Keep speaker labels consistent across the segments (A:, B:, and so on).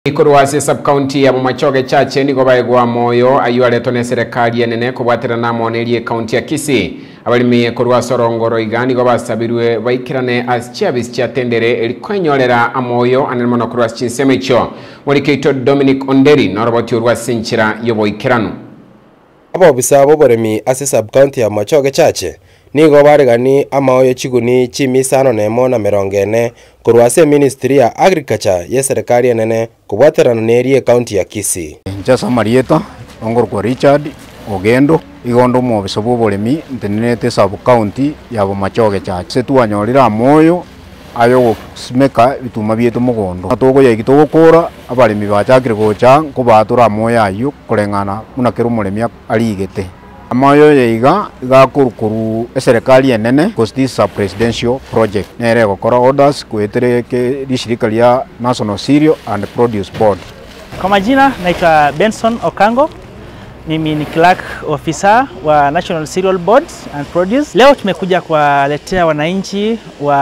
A: Ikorwase sub-county ya Bomachoge Chache niko baigwa moyo ayualetwo ne serikali enene kubwatira na monerie county ya Kisii abalimi korwa sorongoro igani go basabirwe baikirane aschiabis cha tendere elikwenyorera amoyo anemono korwa chinsemecho molikeito Dominic Onderi noroboti urwa sinchira yoboikirano
B: abo bisabo boremi ase sub-county ya Bomachoge Chache nigo baregani amaoyo chiguni chimisano nemo na merongene kurwase ministry ya agriculture ye serikali enene kubwaterana nerie county ya Kisii.
C: Njasa Marieta ongorwa Richard Ogendo igondo mu bisobo boremi ntenete sub county ya Bomachoge Chache setuanyorira amoyo ayo smeka bituma byetu mugondo atogo ya gitogo kora abalimi bachakire gocha kubatura amoyo ayo kurengana munakero muremi aligete amayo yeiga gakurukuru serikali enene costi sub presidential project nere gukora orders kwetereke rishirika ya National Cereal and Produce Board.
D: Kwa majina naitwa Benson Okango, mimi ni clerk officer wa National Cereal Board and Produce. Leo tumekuja kuwaletea wananchi wa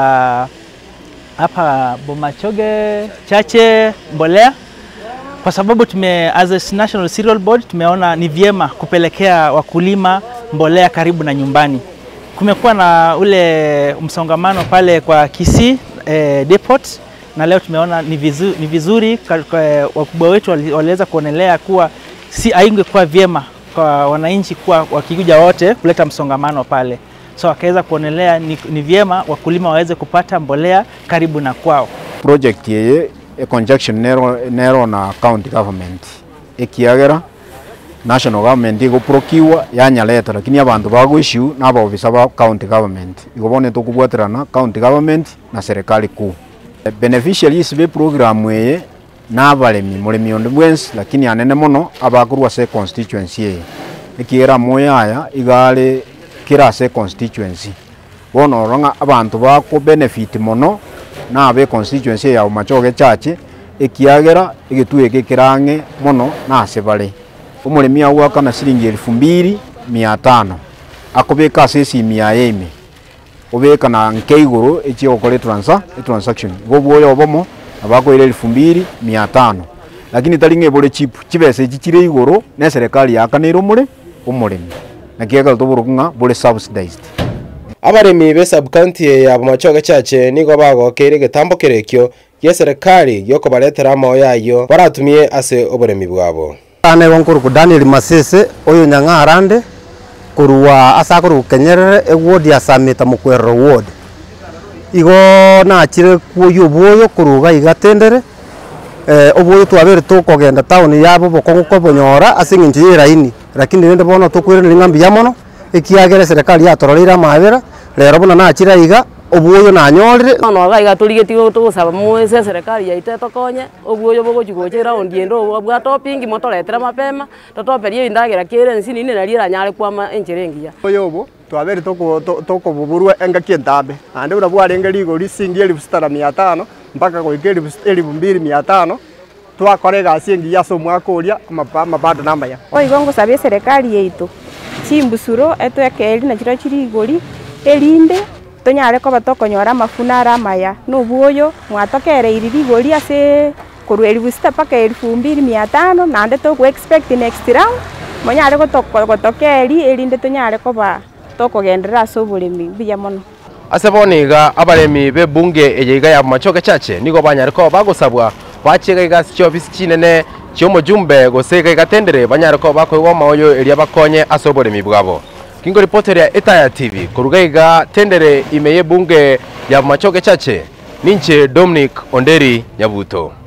D: hapa Bomachoge Chache mbolea kwa sababu as a National Cereal Board tumeona ni vyema kupelekea wakulima mbolea karibu na nyumbani. Kumekuwa na ule msongamano pale kwa Kisii depot na leo tumeona ni vizuri wakubwa wetu waliweza kuonelea kuwa si haingekuwa vyema kwa wananchi kuwa wakikuja wote kuleta msongamano pale. So wakaweza kuonelea ni vyema wakulima waweze kupata mbolea karibu na kwao.
C: Project yeye a conjunction nero na county government ekiagera national government igo prokiwa yanyaleta lakini abantu bagwishu nabo bisaba county government igobone to kubwaterana county government na serikali kuu beneficiaries be program yeye nabalemi mulemi onde bwens lakini anene mono abakurwa se constituency ye ekiera moya aya igale kira se constituency bono ronga abantu bako benefit mono na be constituency ya Bomachoge Chache ekiagera igituye kikirange mono na sebale umuremi awaka na shilingi 2500 akobeka sesi 100 obeka na nkeiguru echiyo kole transaction gobuyo bomo abako ile 2500 lakini talinge bole chip chibese chichire iguru na serikali yakanira umuremi na kiaga toburukunga bole subsidized.
B: Abaremi be sub-county ya Bomachoge Chache nigo bagokere getambo kerekyo ye serikali yoko baletera amoyo yayo baratumie ase oboremi bwabo.
E: Ane wonkuruku Daniel Masese oyo nyanga arande kuruwa asakuru kenyerere eward ya Samita Mukwero ward igo na chire kuyo boyo kuruga igatendere oboyo twabere tukogenda town yabo bokongo bonyora asinginje iraini lakini nende bono tukwire ningambi yamono ekiagere serikali yatororera mabera lero bona na chira iga obuyo na nyorire
F: no ga iga tuligeti tugusaba mwese serikali yaite tokonye obuyo bogochigojera ondiendo abwa topingi motoretera mapema totoperie indagera kire nsini ne narira nyare kwa encherengia
G: oyobo twabere tokobuburwa enga kientambe ande bura bwarenge ligo lisingi 1500 mpaka goikeri 2500 twakorega asingi yaso mwakoria mapato namba ya
H: oigongo sabye serikali yeito chimbusuro eto yakeli na chiro chirigori elinde tonyare ko batokonyora mafuna ramaya nubuyo mwatokere irigori ase kurweli busta paka 2500 nande to ku expect next round monyare gotokeri elinde tonyare ko ba tokogendera sobulemi biyamono
B: Aseboniga abaremi be bunge eyiga ya Bomachoge Chache nigo banyare ko bagosabwa bachega igasi cyofisi kinene cyomo jumbe gosega igatendere banyare ko bakoywa maoyo elia bakonye asoboremi bwabo. Kingo reporter ya Etaya TV kurugaiga tendere imeye bunge ya Bomachoge Chache ninche Dominic Onderi Nyabuto.